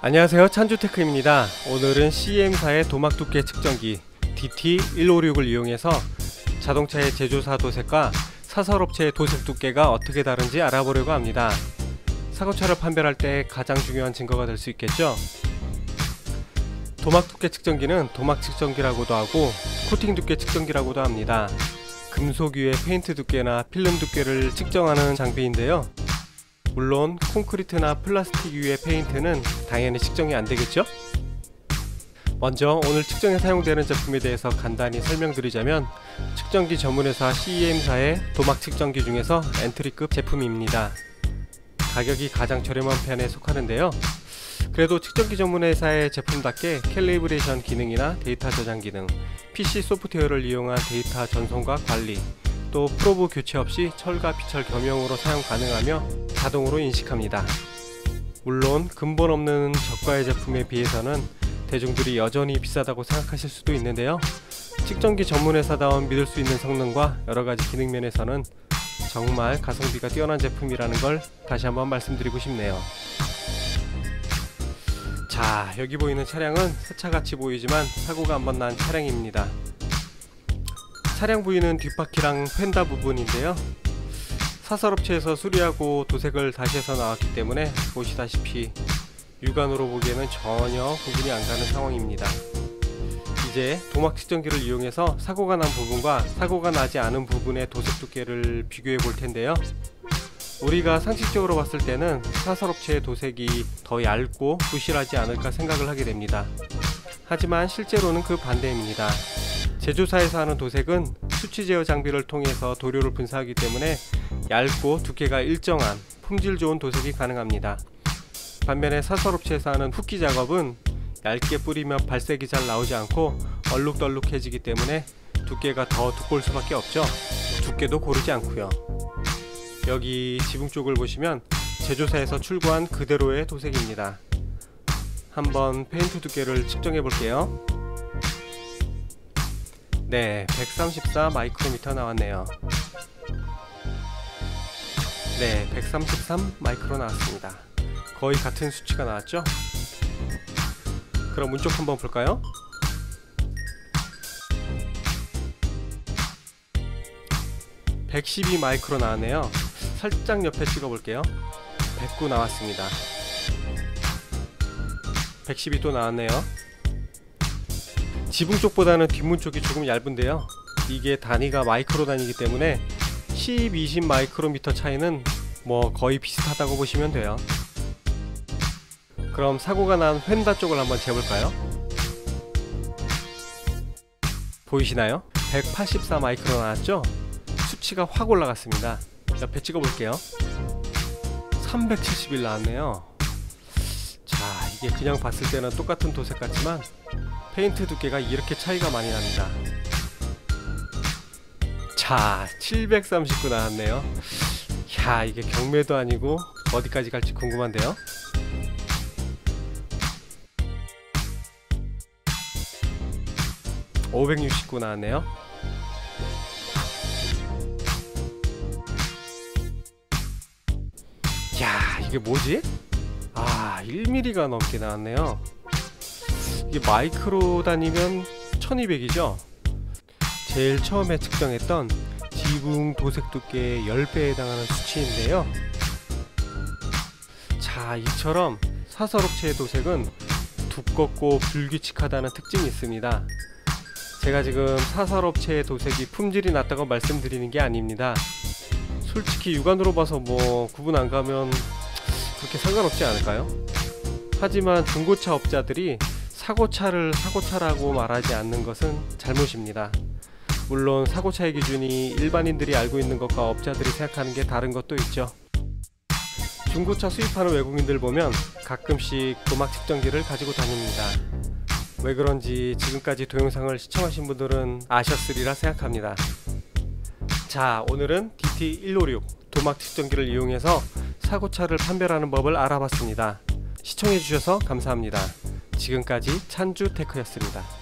안녕하세요, 찬주테크입니다. 오늘은 CM사의 도막 두께 측정기 DT156을 이용해서 자동차의 제조사 도색과 사설업체의 도색 두께가 어떻게 다른지 알아보려고 합니다. 사고차를 판별할 때 가장 중요한 증거가 될 수 있겠죠. 도막 두께 측정기는 도막 측정기라고도 하고 코팅 두께 측정기라고도 합니다. 금속 위의 페인트 두께나 필름 두께를 측정하는 장비인데요. 물론 콘크리트나 플라스틱 위의 페인트는 당연히 측정이 안되겠죠? 먼저 오늘 측정에 사용되는 제품에 대해서 간단히 설명드리자면, 측정기 전문회사 CM사의 도막 측정기 중에서 엔트리급 제품입니다. 가격이 가장 저렴한 편에 속하는데요. 그래도 측정기 전문회사의 제품답게 캘리브레이션 기능이나 데이터 저장 기능, PC 소프트웨어를 이용한 데이터 전송과 관리, 또 프로브 교체 없이 철과 피철 겸용으로 사용 가능하며 자동으로 인식합니다. 물론 근본 없는 저가의 제품에 비해서는 대중들이 여전히 비싸다고 생각하실 수도 있는데요. 측정기 전문회사다운 믿을 수 있는 성능과 여러가지 기능 면에서는 정말 가성비가 뛰어난 제품이라는 걸 다시 한번 말씀드리고 싶네요. 자, 여기 보이는 차량은 새차같이 보이지만 사고가 한번 난 차량입니다. 차량 부위는 뒷바퀴랑 펜다 부분인데요. 사설업체에서 수리하고 도색을 다시 해서 나왔기 때문에 보시다시피 육안으로 보기에는 전혀 구분이 안 가는 상황입니다. 이제 도막 측정기를 이용해서 사고가 난 부분과 사고가 나지 않은 부분의 도색 두께를 비교해 볼 텐데요. 우리가 상식적으로 봤을 때는 사설업체의 도색이 더 얇고 부실하지 않을까 생각을 하게 됩니다. 하지만 실제로는 그 반대입니다. 제조사에서 하는 도색은 수치 제어 장비를 통해서 도료를 분사하기 때문에 얇고 두께가 일정한 품질 좋은 도색이 가능합니다. 반면에 사설업체에서 하는 흡기 작업은 얇게 뿌리면 발색이 잘 나오지 않고 얼룩덜룩해지기 때문에 두께가 더 두꺼울 수밖에 없죠. 두께도 고르지 않고요. 여기 지붕 쪽을 보시면 제조사에서 출고한 그대로의 도색입니다. 한번 페인트 두께를 측정해 볼게요. 네, 134 마이크로미터 나왔네요. 네, 133 마이크로 나왔습니다. 거의 같은 수치가 나왔죠? 그럼 문쪽 한번 볼까요? (112) 마이크로 나왔네요. 살짝 옆에 찍어 볼게요. 109 나왔습니다. 112 또 나왔네요. 지붕 쪽보다는 뒷문 쪽이 조금 얇은데요. 이게 단위가 마이크로 단위이기 때문에 10, 20 마이크로미터 차이는 뭐 거의 비슷하다고 보시면 돼요. 그럼 사고가 난 휀다 쪽을 한번 재볼까요? 보이시나요? 184 마이크로 나왔죠? 수치가 확 올라갔습니다. 옆에 찍어볼게요. 371 나왔네요. 자, 이게 그냥 봤을 때는 똑같은 도색 같지만 페인트 두께가 이렇게 차이가 많이 납니다. 자, 739 나왔네요. 야, 이게 경매도 아니고 어디까지 갈지 궁금한데요. (569) 나왔네요. 야, 이게 뭐지? 아, 1mm가 넘게 나왔네요. 이게 마이크로 단위면 1200이죠? 제일 처음에 측정했던 지붕 도색 두께의 10배에 해당하는 수치인데요. 자, 이처럼 사설업체의 도색은 두껍고 불규칙하다는 특징이 있습니다. 제가 지금 사설업체의 도색이 품질이 낮다고 말씀드리는 게 아닙니다. 솔직히 육안으로 봐서 뭐 구분 안 가면 그렇게 상관없지 않을까요? 하지만 중고차 업자들이 사고차를 사고차라고 말하지 않는 것은 잘못입니다. 물론 사고차의 기준이 일반인들이 알고 있는 것과 업자들이 생각하는 게 다른 것도 있죠. 중고차 수입하는 외국인들 보면 가끔씩 도막 측정기를 가지고 다닙니다. 왜 그런지 지금까지 동영상을 시청하신 분들은 아셨으리라 생각합니다. 자, 오늘은 DT156 도막 측정기를 이용해서 사고차를 판별하는 법을 알아봤습니다. 시청해주셔서 감사합니다. 지금까지 찬주테크였습니다.